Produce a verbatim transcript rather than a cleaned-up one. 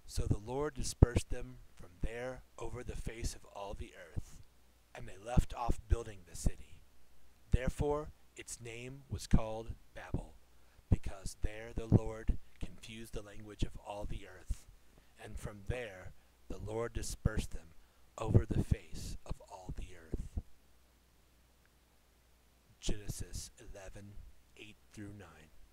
So the Lord dispersed them from there over the face of all the earth, and they left off building the city. Therefore its name was called Babel, because there the Lord confused the language of all the earth, and from there the Lord dispersed them over the face of all the earth. Genesis eleven, eight through nine.